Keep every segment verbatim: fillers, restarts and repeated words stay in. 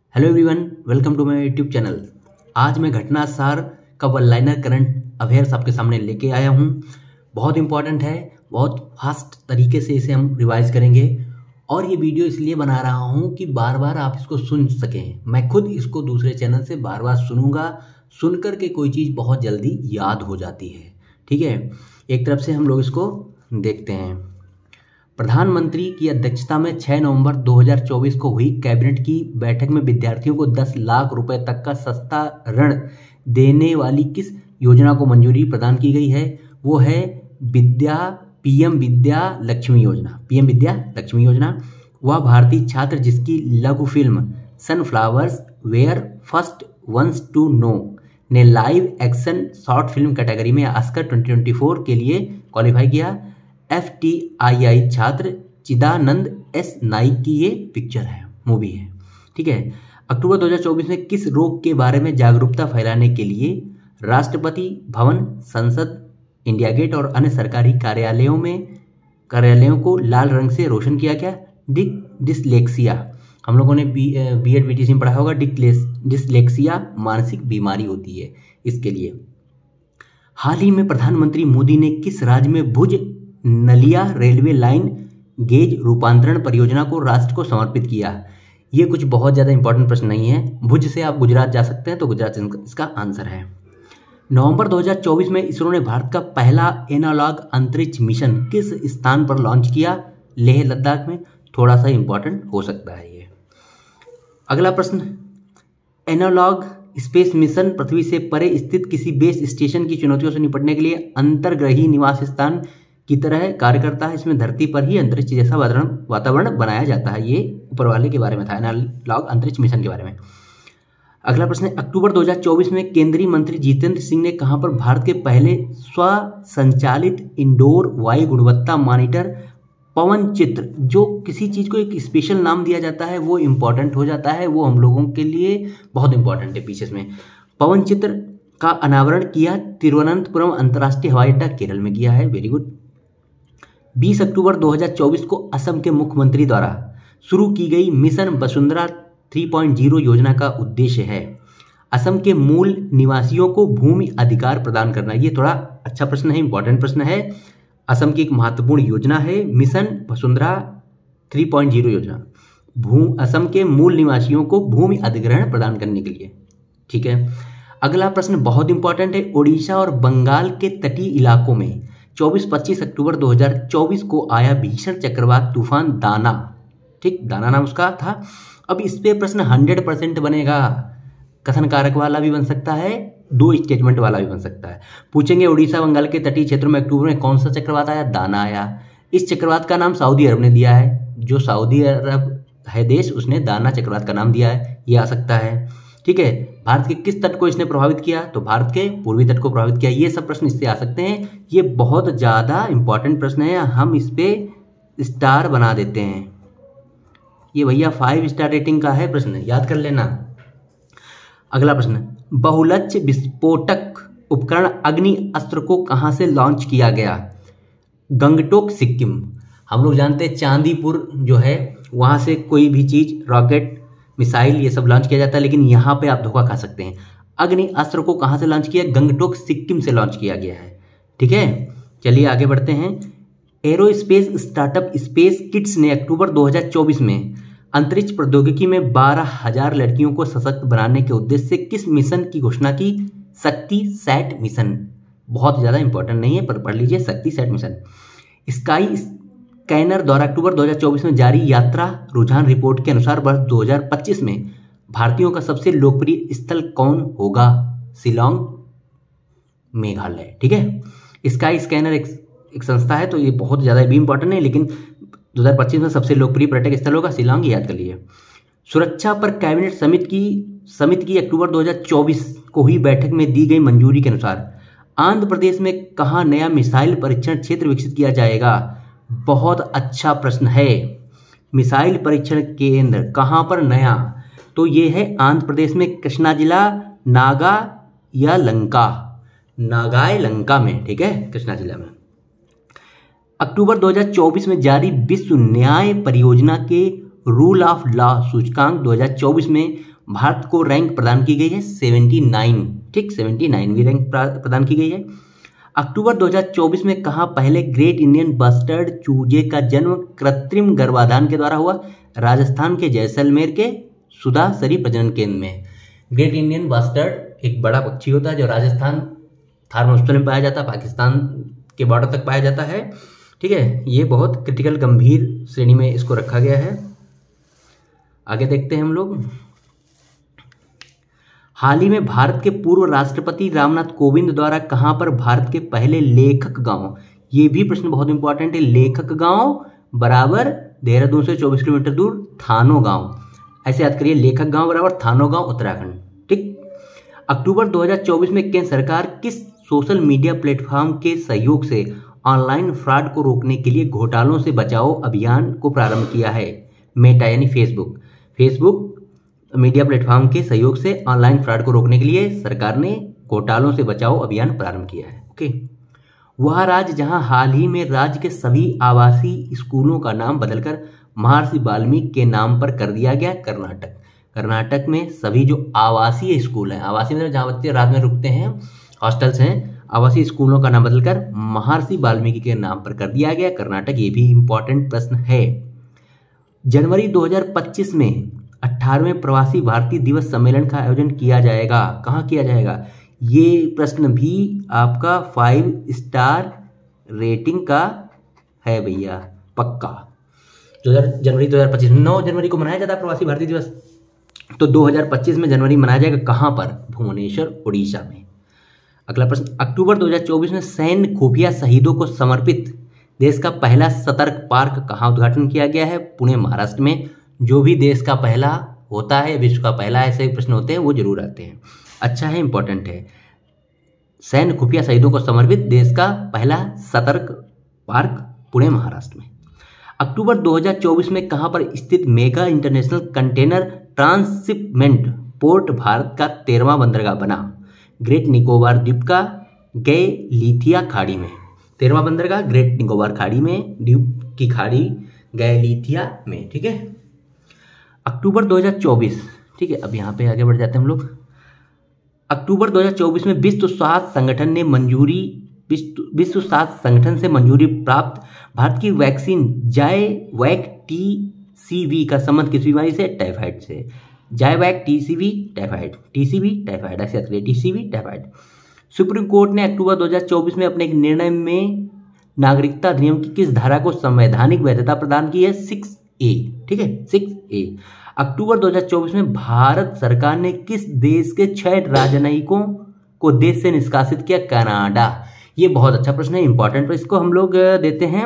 Hello everyone, welcome to my YouTube channel. आज मैं घटना सार का वन लाइनर करंट अफेयर्स आपके सामने लेके आया हूँ। बहुत इंपॉर्टेंट है, बहुत फास्ट तरीके से इसे हम रिवाइज करेंगे और ये वीडियो इसलिए बना रहा हूँ कि बार बार आप इसको सुन सकें। मैं खुद इसको दूसरे चैनल से बार बार सुनूंगा, सुन कर के कोई चीज़ बहुत जल्दी याद हो जाती है। ठीक है, एक तरफ से हम लोग इसको देखते हैं। प्रधानमंत्री की अध्यक्षता में छह नवंबर दो हज़ार चौबीस को हुई कैबिनेट की बैठक में विद्यार्थियों को दस लाख रुपए तक का सस्ता ऋण देने वाली किस योजना को मंजूरी प्रदान की गई है? वो है विद्या पीएम विद्या लक्ष्मी योजना। पीएम विद्या लक्ष्मी योजना। वह भारतीय छात्र जिसकी लघु फिल्म sunflowers were first ones to know ने live action short film category में ऑस्कर दो हज़ार चौबीस के लिए क्वालिफाई किया। एफ टी आई आई छात्र चिदानंद एस नाइक की ये पिक्चर है, मूवी है। ठीक है, अक्टूबर दो हज़ार चौबीस में किस रोग के बारे में जागरूकता फैलाने के लिए राष्ट्रपति भवन, संसद, इंडिया गेट और अन्य सरकारी कार्यालयों में कार्यालयों को लाल रंग से रोशन किया गया? डिक डिसलेक्सिया। हम लोगों ने B B Ed B T C में पढ़ा होगा। डिकलेस डिसलेक्सिया मानसिक बीमारी होती है, इसके लिए। हाल ही में प्रधानमंत्री मोदी ने किस राज्य में Bhuj Naliya railway line gauge रूपांतरण परियोजना को राष्ट्र को समर्पित किया? ये कुछ बहुत ज़्यादा इंपॉर्टेंट प्रश्न नहीं है। भुज से आप गुजरात जा सकते हैं, तो गुजरात इसका आंसर है। नवंबर दो हज़ार चौबीस में इसरो ने भारत का पहला एनालॉग अंतरिक्ष मिशन किस स्थान पर लॉन्च किया? लेह लद्दाख में। थोड़ा सा इंपॉर्टेंट हो सकता है ये। अगला प्रश्न, एनालॉग स्पेस मिशन पृथ्वी से परे स्थित किसी बेस स्टेशन की चुनौतियों से निपटने के लिए अंतर्ग्रही निवास स्थान की तरह कार्य करता है। इसमें धरती पर ही अंतरिक्ष जैसा वातावरण वातावरण बनाया जाता है। ये ऊपर वाले के बारे में था, एनालॉग अंतरिक्ष मिशन के बारे में। अगला प्रश्न है, अक्टूबर दो हज़ार चौबीस में केंद्रीय मंत्री जितेंद्र सिंह ने कहां पर भारत के पहले स्व संचालित इंडोर वायु गुणवत्ता मॉनिटर पवन चित्र, जो किसी चीज को एक स्पेशल नाम दिया जाता है वो इंपॉर्टेंट हो जाता है, वो हम लोगों के लिए बहुत इंपॉर्टेंट है पीछे में। पवन चित्र का अनावरण किया तिरुवनंतपुरम अंतर्राष्ट्रीय हवाई अड्डा, केरल में किया है। Very good. बीस अक्टूबर दो हज़ार चौबीस को असम के मुख्यमंत्री द्वारा शुरू की गई मिशन वसुंधरा तीन पॉइंट ज़ीरो योजना का उद्देश्य है असम के मूल निवासियों को भूमि अधिकार प्रदान करना। ये थोड़ा अच्छा प्रश्न है, इंपॉर्टेंट प्रश्न है। असम की एक महत्वपूर्ण योजना है मिशन वसुंधरा तीन पॉइंट ज़ीरो योजना, भू असम के मूल निवासियों को भूमि अधिग्रहण प्रदान करने के लिए। ठीक है, अगला प्रश्न बहुत इंपॉर्टेंट है। ओडिशा और बंगाल के तटीय इलाकों में चौबीस पच्चीस अक्टूबर दो हज़ार चौबीस को आया भीषण चक्रवात तूफान दाना। ठीक, दाना नाम उसका था। अब इस पे प्रश्न हंड्रेड परसेंट बनेगा। कथन कारक वाला भी बन सकता है, दो स्टेटमेंट वाला भी बन सकता है। पूछेंगे उड़ीसा बंगाल के तटीय क्षेत्रों में अक्टूबर में कौन सा चक्रवात आया? दाना आया। इस चक्रवात का नाम सऊदी अरब ने दिया है। जो सऊदी अरब है देश, उसने दाना चक्रवात का नाम दिया है, ये आ सकता है। ठीक है, भारत के किस तट को इसने प्रभावित किया? तो भारत के पूर्वी तट को प्रभावित किया। ये सब प्रश्न इससे आ सकते हैं। ये बहुत ज़्यादा इंपॉर्टेंट प्रश्न है, हम इस पे स्टार बना देते हैं। ये भैया फाइव स्टार रेटिंग का है प्रश्न, याद कर लेना। अगला प्रश्न, बहुलक्ष्य विस्फोटक उपकरण अग्नि अस्त्र को कहाँ से लॉन्च किया गया? गंगटोक, सिक्किम। हम लोग जानते हैं चांदीपुर जो है वहाँ से कोई भी चीज़, रॉकेट, मिसाइल, ये सब लॉन्च किया जाता है, लेकिन यहाँ पे आप धोखा खा सकते हैं। अग्नि अस्त्र को कहाँ से लॉन्च किया? गंगटोक, सिक्किम से लॉन्च किया गया है। ठीक है, चलिए आगे बढ़ते हैं। एरोस्पेस स्टार्टअप स्पेस किड्स ने अक्टूबर दो हज़ार चौबीस में अंतरिक्ष प्रौद्योगिकी में बारह हज़ार लड़कियों को सशक्त बनाने के उद्देश्य से किस मिशन की घोषणा की? शक्ति सैट मिशन। बहुत ज़्यादा इंपॉर्टेंट नहीं है, पर पढ़ लीजिए, शक्ति सैट मिशन। स्काई स्कैनर द्वारा अक्टूबर दो हज़ार चौबीस में जारी यात्रा रुझान रिपोर्ट के अनुसार वर्ष दो हज़ार पच्चीस में भारतीयों का सबसे लोकप्रिय स्थल कौन होगा? शिलोंग, मेघालय। ठीक है, स्काई स्कैनर एक, एक संस्था है, तो ये बहुत ज़्यादा भी इंपॉर्टेंट है, लेकिन दो हज़ार पच्चीस में सबसे लोकप्रिय पर्यटक स्थल होगा शिलोंग, याद कर लीजिए। सुरक्षा पर कैबिनेट समिति की समिति की अक्टूबर दो हज़ार चौबीस को हुई बैठक में दी गई मंजूरी के अनुसार आंध्र प्रदेश में कहाँ नया मिसाइल परीक्षण क्षेत्र विकसित किया जाएगा? बहुत अच्छा प्रश्न है। मिसाइल परीक्षण केंद्र कहाँ पर नया? तो ये है आंध्र प्रदेश में कृष्णा जिला, नागा या लंका, नागाय लंका में। ठीक है, कृष्णा जिला में। अक्टूबर दो हज़ार चौबीस में जारी विश्व न्याय परियोजना के रूल ऑफ लॉ सूचकांक दो हज़ार चौबीस में भारत को रैंक प्रदान की गई है उन्यासी, ठीक, उन्यासीवीं रैंक प्रदान की गई है। अक्टूबर दो हज़ार चौबीस में कहाँ पहले ग्रेट इंडियन बस्टर्ड चूजे का जन्म कृत्रिम गर्भाधान के द्वारा हुआ? राजस्थान के जैसलमेर के सुधासरी प्रजनन केंद्र में। ग्रेट इंडियन बस्टर्ड एक बड़ा पक्षी होता है जो राजस्थान थार मरुस्थल में पाया जाता है, पाकिस्तान के बॉर्डर तक पाया जाता है, ठीक है। ये बहुत क्रिटिकल गंभीर श्रेणी में इसको रखा गया है। आगे देखते हैं हम लोग। हाल ही में भारत के पूर्व राष्ट्रपति रामनाथ कोविंद द्वारा कहां पर भारत के पहले लेखक गांव, ये भी प्रश्न बहुत इंपॉर्टेंट है, लेखक गांव बराबर देहरादून से चौबीस किलोमीटर दूर थानो गांव, ऐसे याद करिए, लेखक गांव बराबर थानो गांव उत्तराखंड, ठीक। अक्टूबर दो हज़ार चौबीस में केंद्र सरकार किस सोशल मीडिया प्लेटफॉर्म के सहयोग से ऑनलाइन फ्रॉड को रोकने के लिए घोटालों से बचाओ अभियान को प्रारंभ किया है? मेटा यानी फेसबुक। फेसबुक मीडिया प्लेटफॉर्म के सहयोग से ऑनलाइन फ्रॉड को रोकने के लिए सरकार ने घोटालों से बचाओ अभियान प्रारंभ किया है। ओके, वह राज्य जहां हाल ही में राज्य के सभी आवासीय स्कूलों का नाम बदलकर महर्षि वाल्मीकि के नाम पर कर दिया गया, कर्नाटक। कर्नाटक में सभी जो आवासीय स्कूल हैं, आवासीय मतलब जहाँ बच्चे रात में रुकते हैं, हॉस्टल्स हैं, आवासीय स्कूलों का नाम बदलकर महर्षि वाल्मीकि के नाम पर कर दिया गया, कर्नाटक। ये भी इंपॉर्टेंट प्रश्न है। जनवरी दो हज़ार पच्चीस में अठारहवें प्रवासी भारतीय दिवस सम्मेलन का आयोजन किया जाएगा। कहाँ किया जाएगा? ये प्रश्न भी आपका फाइव स्टार रेटिंग का है भैया, पक्का। दो हज़ार जनवरी दो हज़ार पच्चीस नौ जनवरी को मनाया जाता है प्रवासी भारतीय दिवस, तो दो हज़ार पच्चीस में जनवरी मनाया जाएगा। कहाँ पर? भुवनेश्वर, उड़ीसा में। अगला प्रश्न, अक्टूबर दो हज़ार चौबीस में सैन्य खुफिया शहीदों को समर्पित देश का पहला सतर्क पार्क कहाँ उद्घाटन किया गया है? पुणे, महाराष्ट्र में। जो भी देश का पहला होता है, विश्व का पहला, ऐसे प्रश्न होते हैं वो जरूर आते हैं। अच्छा है, इंपॉर्टेंट है। सैन्य खुफिया शहीदों को समर्पित देश का पहला सतर्क पार्क पुणे, महाराष्ट्र में। अक्टूबर दो हज़ार चौबीस में कहां पर स्थित mega international container transshipment port Bharat का तेरहवां बंदरगाह बना? ग्रेट निकोबार द्वीप का गैलीथिया खाड़ी में। तेरहवां बंदरगाह ग्रेट निकोबार खाड़ी में, द्वीप की खाड़ी गैलीथिया में, ठीक है। अक्टूबर दो हज़ार चौबीस, ठीक है, अब यहाँ पे आगे बढ़ जाते हैं हम लोग। अक्टूबर दो हज़ार चौबीस में विश्व स्वास्थ्य संगठन ने मंजूरी विश्व विश्व स्वास्थ्य संगठन से मंजूरी प्राप्त भारत की vaccine ZyVac T C V का संबंध किस बीमारी से? टाइफाइड से। ZyVac T C V typhoid, T C V typhoid, ऐसे याद करिए, T C V typhoid. Supreme court ने अक्टूबर दो हज़ार चौबीस में अपने एक निर्णय में नागरिकता अधिनियम की किस धारा को संवैधानिक वैधता प्रदान की है? सिक्स ए, ठीक है, सिक्स ए। अक्टूबर दो हज़ार चौबीस में भारत सरकार ने किस देश के छह राजनयिकों को देश से निष्कासित किया? कनाडा। ये बहुत अच्छा प्रश्न है, इंपॉर्टेंट, इसको हम लोग देते हैं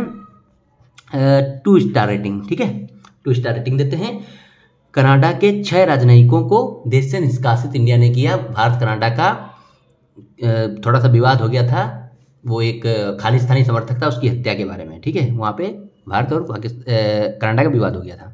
टू स्टार रेटिंग, ठीक है, टू स्टार रेटिंग देते हैं। कनाडा के छह राजनयिकों को देश से निष्कासित इंडिया ने किया। भारत कनाडा का थोड़ा सा विवाद हो गया था, वो एक खालिस्तानी समर्थक था, उसकी हत्या के बारे में, ठीक है, वहाँ पे भारत और पाकिस्तान कनाडा का विवाद हो गया था।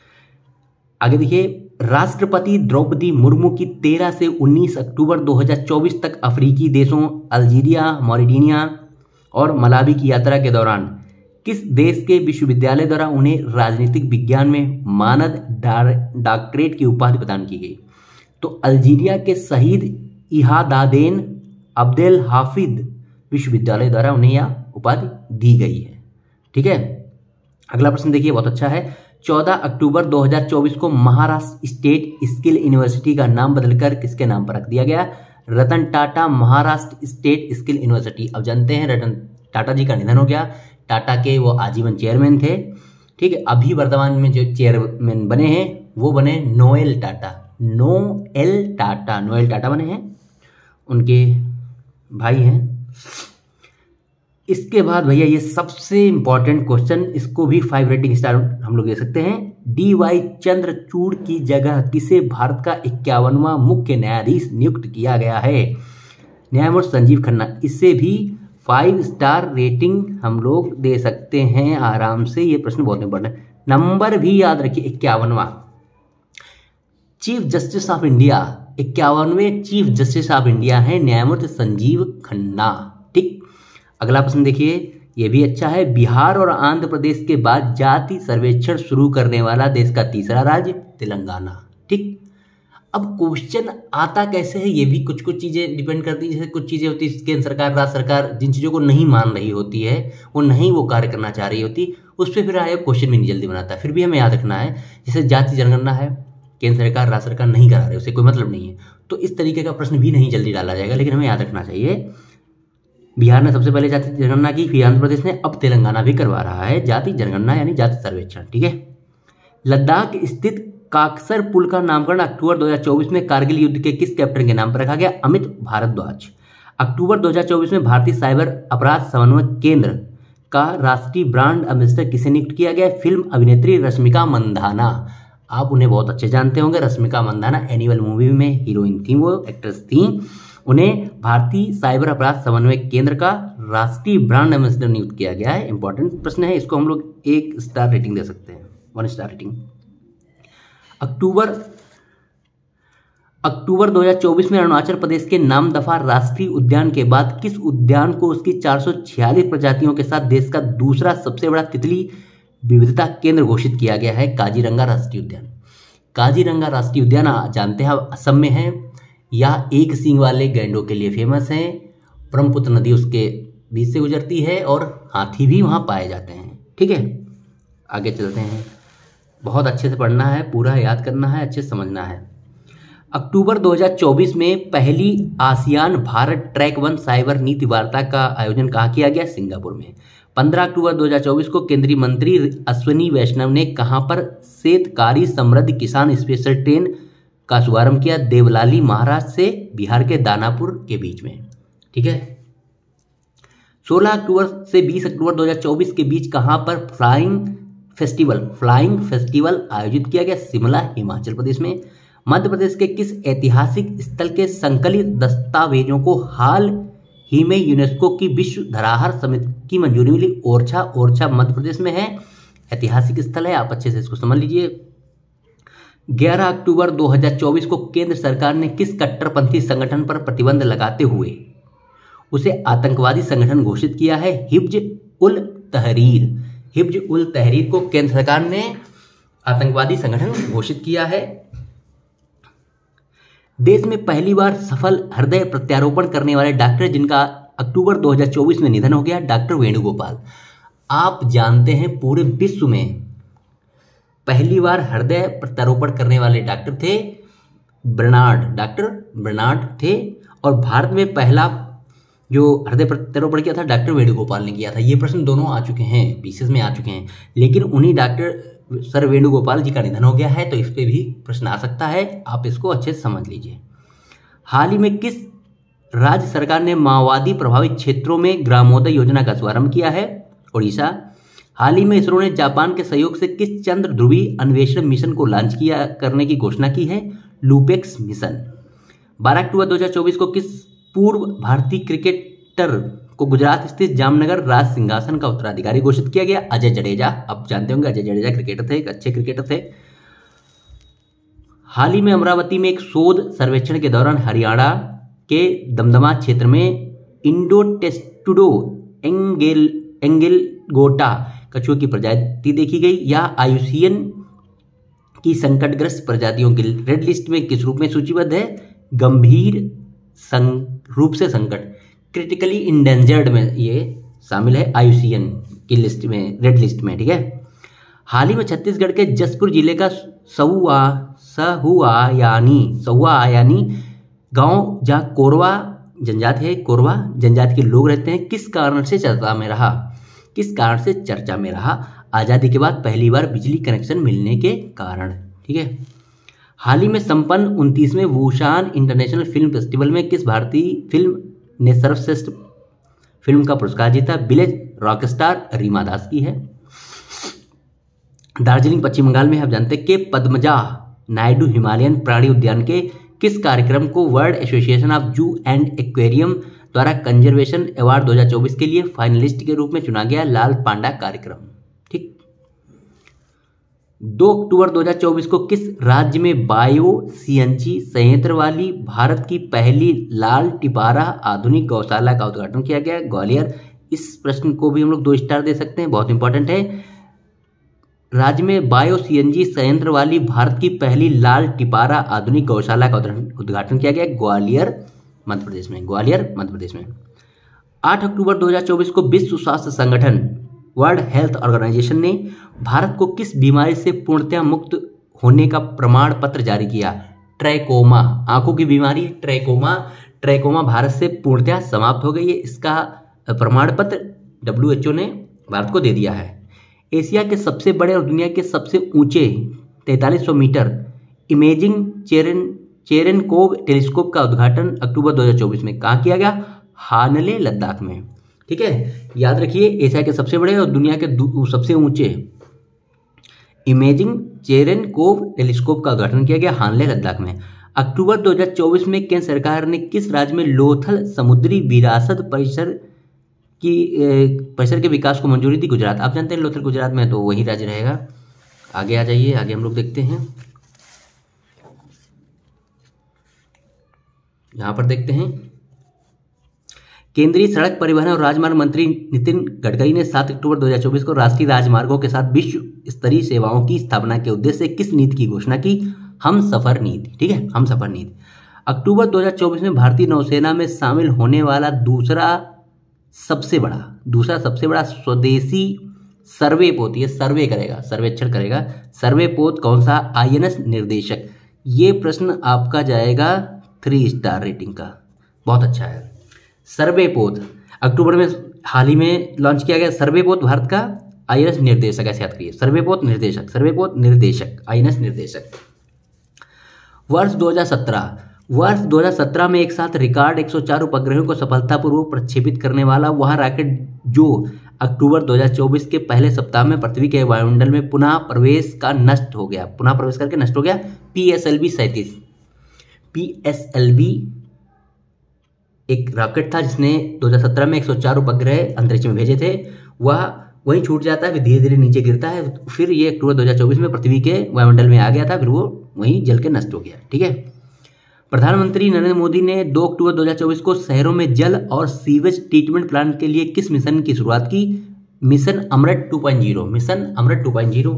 आगे देखिए, राष्ट्रपति द्रौपदी मुर्मू की तेरह से उन्नीस अक्टूबर दो हज़ार चौबीस तक अफ्रीकी देशों अल्जीरिया, मॉरिटानिया और मलावी की यात्रा के दौरान किस देश के विश्वविद्यालय द्वारा उन्हें राजनीतिक विज्ञान में मानद डॉक्टरेट की उपाधि प्रदान की गई? तो अल्जीरिया के शहीद इहादादेन अब्देल हाफिद विश्वविद्यालय द्वारा उन्हें यह उपाधि दी गई है, ठीक है। अगला प्रश्न देखिए, बहुत अच्छा है। चौदह अक्टूबर दो हज़ार चौबीस को महाराष्ट्र स्टेट स्किल यूनिवर्सिटी का नाम बदलकर किसके नाम पर रख दिया गया? Ratan Tata Maharashtra state skill university. अब जानते हैं रतन टाटा जी का निधन हो गया। टाटा के वो आजीवन चेयरमैन थे, ठीक है। अभी वर्तमान में जो चेयरमैन बने हैं वो बने नोएल टाटा, नोएल टाटा, नोएल टाटा बने हैं, उनके भाई हैं। इसके बाद भैया ये सबसे इंपॉर्टेंट क्वेश्चन, इसको भी फाइव रेटिंग स्टार हम लोग दे सकते हैं। डी वाई चंद्रचूड़ की जगह किसे भारत का इक्यावनवां मुख्य न्यायाधीश नियुक्त किया गया है? न्यायमूर्ति संजीव खन्ना। इससे भी फाइव स्टार रेटिंग हम लोग दे सकते हैं आराम से। ये प्रश्न बहुत इंपॉर्टेंट है, नंबर भी याद रखिए, इक्यावनवा। चीफ जस्टिस ऑफ इंडिया, इक्यावनवें चीफ जस्टिस ऑफ इंडिया है न्यायमूर्ति संजीव खन्ना, ठीक। अगला प्रश्न देखिए, ये भी अच्छा है। बिहार और आंध्र प्रदेश के बाद जाति सर्वेक्षण शुरू करने वाला देश का तीसरा राज्य? तेलंगाना, ठीक। अब क्वेश्चन आता कैसे है ये भी कुछ कुछ चीज़ें डिपेंड करती है। जैसे कुछ चीज़ें होती है केंद्र सरकार, राज्य सरकार जिन चीज़ों को नहीं मान रही होती है, वो नहीं वो कार्य करना चाह रही होती, उस पर फिर आयोग क्वेश्चन भी नहीं जल्दी बनाता है। फिर भी हमें याद रखना है, जैसे जाति जनगणना है, केंद्र सरकार राज्य सरकार नहीं करा रहे, उससे कोई मतलब नहीं है, तो इस तरीके का प्रश्न भी नहीं जल्दी डाला जाएगा। लेकिन हमें याद रखना चाहिए बिहार ने सबसे पहले जाति जनगणना की, फिर आंध्र प्रदेश ने, अब तेलंगाना भी करवा रहा है जाति जनगणना यानी जाति सर्वेक्षण। ठीक है। लद्दाख स्थित काकसर पुल का नामकरण अक्टूबर दो हज़ार चौबीस में कारगिल युद्ध के किस कैप्टन के नाम पर रखा गया? अमित भारद्वाज। अक्टूबर दो हज़ार चौबीस में भारतीय साइबर अपराध समन्वय केंद्र का राष्ट्रीय ब्रांड एम्बेसडर किसे नियुक्त किया गया? फिल्म अभिनेत्री रश्मिका मंदाना। आप उन्हें बहुत अच्छे जानते होंगे, रश्मिका मंदाना एनिमल मूवी में हीरोइन थी, वो एक्ट्रेस थी। उन्हें भारतीय साइबर अपराध समन्वय केंद्र का राष्ट्रीय ब्रांड एम्बेसडर नियुक्त किया गया है। इंपॉर्टेंट प्रश्न है, इसको हम लोग एक स्टार रेटिंग दे सकते हैं, वन स्टार रेटिंग। अक्टूबर अक्टूबर दो हज़ार चौबीस में अरुणाचल प्रदेश के नामदफा राष्ट्रीय उद्यान के बाद किस उद्यान को उसकी चार सौ छियालीस प्रजातियों के साथ देश का दूसरा सबसे बड़ा तितली विविधता केंद्र घोषित किया गया है? काजीरंगा राष्ट्रीय उद्यान। काजीरंगा राष्ट्रीय उद्यान जानते हैं असम में है, या एक सींग वाले गैंडों के लिए फेमस है। ब्रह्मपुत्र नदी उसके बीच से गुजरती है और हाथी भी वहाँ पाए जाते हैं। ठीक है, आगे चलते हैं। बहुत अच्छे से पढ़ना है, पूरा याद करना है, अच्छे से समझना है। अक्टूबर दो हज़ार चौबीस में पहली ASEAN Bharat track one cyber नीति वार्ता का आयोजन कहाँ किया गया? सिंगापुर में। पंद्रह अक्टूबर दो हज़ार चौबीस को केंद्रीय मंत्री अश्विनी वैष्णव ने कहाँ पर शेतकारी समृद्धि किसान स्पेशल ट्रेन का शुभारंभ किया? देवलाली महाराष्ट्र से बिहार के दानापुर के बीच में। ठीक है। सोलह अक्टूबर से बीस अक्टूबर दो हज़ार चौबीस के बीच कहाँ पर फ्लाइंग फेस्टिवल फ्लाइंग फेस्टिवल आयोजित किया गया? शिमला, हिमाचल प्रदेश में। मध्य प्रदेश के किस ऐतिहासिक स्थल के संकलित दस्तावेजों को हाल ही में यूनेस्को की विश्व धरोहर समिति की मंजूरी मिली? ओरछा। ओरछा मध्य प्रदेश में है, ऐतिहासिक स्थल है, आप अच्छे से इसको समझ लीजिए। ग्यारह अक्टूबर दो हज़ार चौबीस को केंद्र सरकार ने किस कट्टरपंथी संगठन पर प्रतिबंध लगाते हुए उसे आतंकवादी संगठन घोषित किया है? हिज्ब उल तहरीर। हिज्ब उल तहरीर को केंद्र सरकार ने आतंकवादी संगठन घोषित किया है। देश में पहली बार सफल हृदय प्रत्यारोपण करने वाले डॉक्टर जिनका अक्टूबर दो हज़ार चौबीस में निधन हो गया, डॉक्टर वेणुगोपाल। आप जानते हैं पूरे विश्व में पहली बार हृदय प्रत्यारोपण करने वाले डॉक्टर थे बर्नार्ड, डॉक्टर बर्नार्ड थे, और भारत में पहला जो हृदय प्रत्यारोपण किया था डॉक्टर वेणुगोपाल ने किया था। ये प्रश्न दोनों आ चुके हैं, पीसेस में आ चुके हैं, लेकिन उन्हीं डॉक्टर सर वेणुगोपाल जी का निधन हो गया है, तो इस पे भी प्रश्न आ सकता है, आप इसको अच्छे से समझ लीजिए। हाल ही में किस राज्य सरकार ने माओवादी प्रभावित क्षेत्रों में ग्रामोदय योजना का शुभारंभ किया है? ओडिशा। हाल ही में इसरो ने जापान के सहयोग से किस चंद्र ध्रुवी अन्वेषण मिशन को लॉन्च किया करने की घोषणा की है? LUPEX mission. बारह अक्टूबर दो हज़ार चौबीस को किस पूर्व भारतीय क्रिकेटर को गुजरात स्थित जामनगर राज सिंहासन का उत्तराधिकारी घोषित किया गया? अजय जडेजा। आप जानते होंगे अजय जडेजा क्रिकेटर थे, एक अच्छे क्रिकेटर थे। हाल ही में अमरावती में एक शोध सर्वेक्षण के दौरान हरियाणा के दमदमा क्षेत्र में इंडोटेस्टुडो एंगेल एंगेलगोटा कछुए की प्रजाति देखी गई, या आयुसीएन की संकटग्रस्त प्रजातियों की रेड लिस्ट में किस रूप में सूचीबद्ध है? गंभीर रूप से संकट, क्रिटिकली इंडेंजर्ड में ये शामिल है, आयुसीएन की लिस्ट में, रेड लिस्ट में। ठीक है। हाल ही में छत्तीसगढ़ के जसपुर जिले का सहुआ सहुआयानी सहुआयानी गांव, जहां कोरवा जनजाति है, कोरवा जनजाति के लोग रहते हैं, किस कारण से चर्चा में रहा? किस कारण से चर्चा में रहा? आज़ादी के बाद पहली बार बिजली कनेक्शन मिलने के कारण। ठीक है। हाल ही में संपन्न उनतीसवें वुसान इंटरनेशनल फिल्म फेस्टिवल में किस भारतीय फिल्म ने सर्वश्रेष्ठ फिल्म का पुरस्कार जीता? विलेज रॉकस्टार रीमा दास की है। दार्जिलिंग पश्चिम बंगाल में आप जानते हैं कि पद्मजा नायडू हिमालयन प्राणी उद्यान के किस कार्यक्रम को world association of zoo and aquarium द्वारा कंजर्वेशन अवार्ड दो हज़ार चौबीस के लिए फाइनलिस्ट के रूप में चुना गया? लाल पांडा कार्यक्रम। ठीक। दो अक्टूबर दो हज़ार चौबीस को किस राज्य में बायो सीएनजी संयंत्र वाली भारत की पहली लाल टिपारा आधुनिक गौशाला का उद्घाटन किया गया? ग्वालियर। इस प्रश्न को भी हम लोग दो स्टार दे सकते हैं, बहुत इंपॉर्टेंट है। राज्य में बायो सीएनजी संयंत्र वाली भारत की पहली लाल टिपारा आधुनिक गौशाला का उद्घाटन किया गया ग्वालियर मध्य प्रदेश में। ग्वालियर मध्य प्रदेश में आठ अक्टूबर दो हज़ार चौबीस को विश्व स्वास्थ्य संगठन वर्ल्ड हेल्थ ऑर्गेनाइजेशन ने भारत को किस बीमारी से पूर्णतया मुक्त होने का प्रमाण पत्र जारी किया? ट्रैकोमा, आंखों की बीमारी ट्रैकोमा। ट्रैकोमा भारत से पूर्णतया समाप्त हो गई है। इसका प्रमाण पत्र डब्ल्यू एच ओ ने भारत को दे दिया है। एशिया के सबसे बड़े और दुनिया के सबसे ऊंचे तैंतालीस सौ मीटर इमेजिंग चेरेन चेरेनकोव टेलीस्कोप का उद्घाटन अक्टूबर दो हज़ार चौबीस में कहाँ किया गया? हानले, लद्दाख में। ठीक है, याद रखिए एशिया के सबसे बड़े और दुनिया के सबसे ऊंचे इमेजिंग चेरेनकोव टेलीस्कोप का उद्घाटन किया गया हानले, लद्दाख में। अक्टूबर दो हज़ार चौबीस में केंद्र सरकार ने किस राज्य में लोथल समुद्री विरासत परिसर की परिसर के विकास को मंजूरी दी? गुजरात। आप जानते हैं लोथल गुजरात में, तो वही राज्य रहेगा। आगे आ जाइए, आगे हम लोग देखते हैं। यहां पर देखते हैं केंद्रीय सड़क परिवहन और राजमार्ग मंत्री नितिन गडकरी ने सात अक्टूबर दो हज़ार चौबीस को राष्ट्रीय राजमार्गों के साथ विश्व स्तरीय सेवाओं की स्थापना के उद्देश्य से किस नीति की घोषणा की? हम सफर नीति। ठीक है, हम सफर नीति। अक्टूबर दो हज़ार चौबीस में भारतीय नौसेना में शामिल होने वाला दूसरा सबसे बड़ा दूसरा सबसे बड़ा स्वदेशी सर्वेपोत, ये सर्वे करेगा, सर्वेक्षण करेगा, सर्वेपोत कौन सा? आईएनएस निर्देशक। ये प्रश्न आपका जाएगा थ्री स्टार रेटिंग का, बहुत अच्छा है। सर्वेपोत अक्टूबर में हाल ही में लॉन्च किया गया सर्वेपोत भारत का आईएनएस निर्देशक, ऐसे याद करिए, सर्वेपोत निर्देशक, सर्वेपोत निर्देशक, आईएनएस निर्देशक। वर्ष दो हज़ार सत्रह वर्ष दो हज़ार सत्रह में एक साथ रिकॉर्ड एक सौ चार उपग्रहों को सफलतापूर्वक प्रक्षेपित करने वाला वह रॉकेट जो अक्टूबर दो हज़ार चौबीस के पहले सप्ताह में पृथ्वी के वायुमंडल में पुनः प्रवेश का नष्ट हो गया पुनः प्रवेश करके नष्ट हो गया पी एस एल वी सैंतीस। पी एस एल वी एक रॉकेट था जिसने दो हज़ार सत्रह में एक सौ चार उपग्रह अंतरिक्ष में भेजे थे। वह वहीं छूट जाता है, फिर धीरे धीरे नीचे गिरता है, फिर ये अक्टूबर दो हज़ार चौबीस में पृथ्वी के वायुमंडल में आ गया था, फिर वो वहीं जल के नष्ट हो गया। ठीक है, प्रधानमंत्री नरेंद्र मोदी ने दो अक्टूबर दो हज़ार चौबीस को शहरों में जल और सीवेज ट्रीटमेंट प्लांट के लिए किस मिशन की शुरुआत की? Mission Amrit two point zero. Mission Amrit two point zero.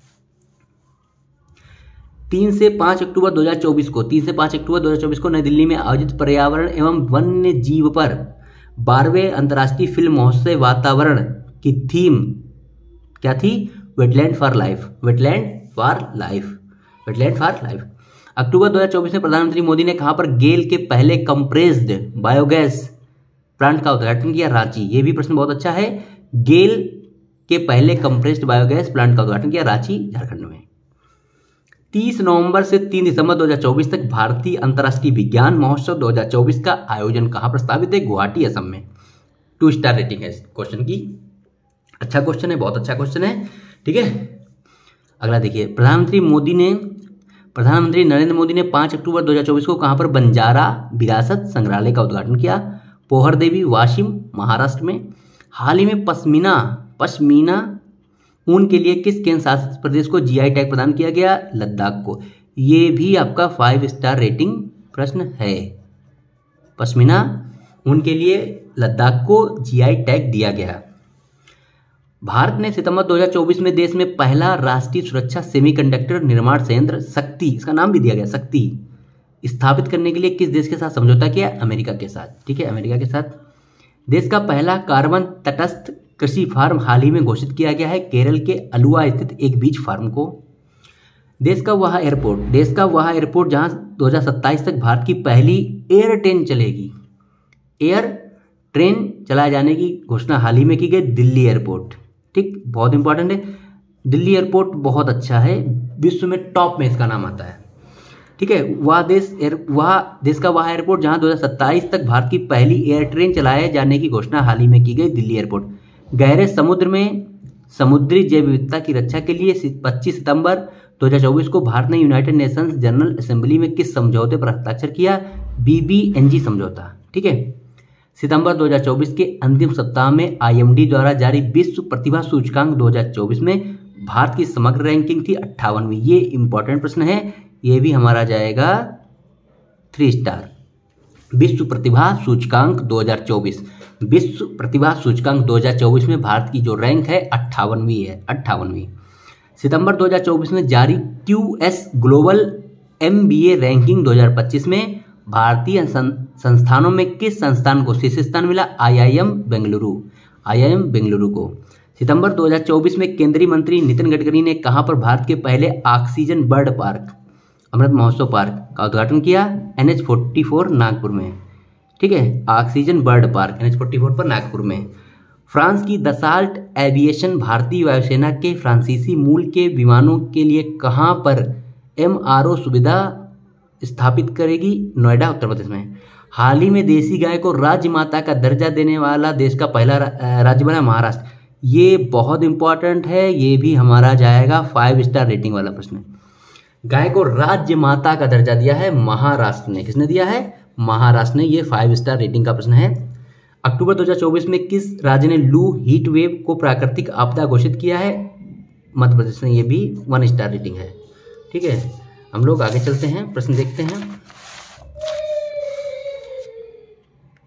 तीन से पाँच अक्टूबर दो हज़ार चौबीस को तीन से पाँच अक्टूबर दो हज़ार चौबीस को नई दिल्ली में आयोजित पर्यावरण एवं वन्य जीव पर बारहवें अंतर्राष्ट्रीय फिल्म महोत्सव वातावरण की थीम क्या थी? Wetland for life. Wetland for life wetland for life. अक्टूबर दो हज़ार चौबीस में प्रधानमंत्री मोदी ने कहां पर गेल के पहले कंप्रेस्ड बायोगैस प्लांट का उद्घाटन किया? रांची। ये भी प्रश्न बहुत अच्छा है। गेल के पहले कंप्रेस्ड बायोगैस प्लांट का उद्घाटन किया रांची, झारखंड में। तीस नवंबर से तीन दिसंबर दो हज़ार चौबीस तक भारतीय अंतर्राष्ट्रीय विज्ञान महोत्सव दो हज़ार चौबीस का आयोजन कहां प्रस्तावित है? गुवाहाटी, असम में। टू स्टार रेटिंग है क्वेश्चन की। अच्छा क्वेश्चन है, बहुत अच्छा क्वेश्चन है। ठीक है, अगला देखिए। प्रधानमंत्री मोदी ने प्रधानमंत्री नरेंद्र मोदी ने पाँच अक्टूबर दो हज़ार चौबीस को कहां पर बंजारा विरासत संग्रहालय का उद्घाटन किया? पोहर देवी, वाशिम, महाराष्ट्र में। हाल ही में पश्मीना पश्मीना ऊन के लिए किस केंद्र शासित प्रदेश को जीआई टैग प्रदान किया गया? लद्दाख को। ये भी आपका फाइव स्टार रेटिंग प्रश्न है। पश्मीना ऊन के लिए लद्दाख को जीआई टैग दिया गया। भारत ने सितंबर दो हज़ार चौबीस में देश में पहला राष्ट्रीय सुरक्षा सेमीकंडक्टर निर्माण संयंत्र शक्ति, इसका नाम भी दिया गया शक्ति, स्थापित करने के लिए किस देश के साथ समझौता किया? अमेरिका के साथ। ठीक है, अमेरिका के साथ। देश का पहला कार्बन तटस्थ कृषि फार्म हाल ही में घोषित किया गया है केरल के अलुआ स्थित एक बीज फार्म को। देश का वह एयरपोर्ट देश का वह एयरपोर्ट जहां दो हज़ार सत्ताईस तक भारत की पहली एयर ट्रेन चलेगी एयर ट्रेन चलाए जाने की घोषणा हाल ही में की गई, दिल्ली एयरपोर्ट। ठीक, बहुत इंपॉर्टेंट है। दिल्ली एयरपोर्ट बहुत अच्छा है, विश्व में टॉप में इसका नाम आता है। ठीक है, वह देश एयर वह देश का वह एयरपोर्ट जहां दो हज़ार सत्ताईस तक भारत की पहली एयर ट्रेन चलाए जाने की घोषणा हाल ही में की गई, दिल्ली एयरपोर्ट। गहरे समुद्र में समुद्री जैव विविधता की रक्षा के लिए पच्चीस सितंबर दो हज़ार चौबीस को भारत ने यूनाइटेड नेशंस जनरल असेंबली में किस समझौते पर हस्ताक्षर किया? बी बी एन जी समझौता। ठीक है, सितंबर दो हज़ार चौबीस के अंतिम सप्ताह में आई एम डी द्वारा जारी विश्व प्रतिभा सूचकांक दो हज़ार चौबीस में भारत की समग्र रैंकिंग थी अट्ठावनवीं। ये इंपॉर्टेंट प्रश्न है, ये भी हमारा जाएगा थ्री स्टार। विश्व प्रतिभा सूचकांक दो हज़ार चौबीस विश्व प्रतिभा सूचकांक दो हज़ार चौबीस में भारत की जो रैंक है अट्ठावनवीं है, अट्ठावनवीं। सितंबर दो हज़ार चौबीस में जारी Q S global M B A ranking दो हज़ार पच्चीस में भारतीय संस्थानों में किस संस्थान को शीर्ष स्थान मिला? I I M Bengaluru, I I M Bengaluru को। सितंबर दो हज़ार चौबीस में केंद्रीय मंत्री नितिन गडकरी ने कहां पर भारत के पहले oxygen bird park Amrit Mahotsav park का उद्घाटन किया? N H forty four Nagpur में। ठीक है, oxygen bird park N H forty four पर नागपुर में। फ्रांस की दसाल्ट एविएशन भारतीय वायुसेना के फ्रांसीसी मूल के विमानों के लिए कहां पर एम आर ओ सुविधा स्थापित करेगी? नोएडा, उत्तर प्रदेश में। हाल ही में देसी गाय को राज्य माता का दर्जा देने वाला देश का पहला राज्य बना महाराष्ट्र। ये बहुत इंपॉर्टेंट है, ये भी हमारा जाएगा फाइव स्टार रेटिंग वाला प्रश्न। गाय को राज्य माता का दर्जा दिया है महाराष्ट्र ने। किसने दिया है? महाराष्ट्र ने। ये फाइव स्टार रेटिंग का प्रश्न है। अक्टूबर दो हज़ार चौबीस में किस राज्य ने लू हीट वेव को प्राकृतिक आपदा घोषित किया है? मध्य प्रदेश ने। ये भी वन स्टार रेटिंग है। ठीक है, हम लोग आगे चलते हैं, प्रश्न देखते हैं।